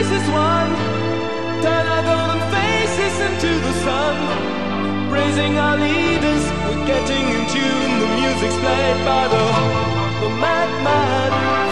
as one. Turn our golden faces into the sun. Praising our leaders, we're getting in tune. The music's played by the madman.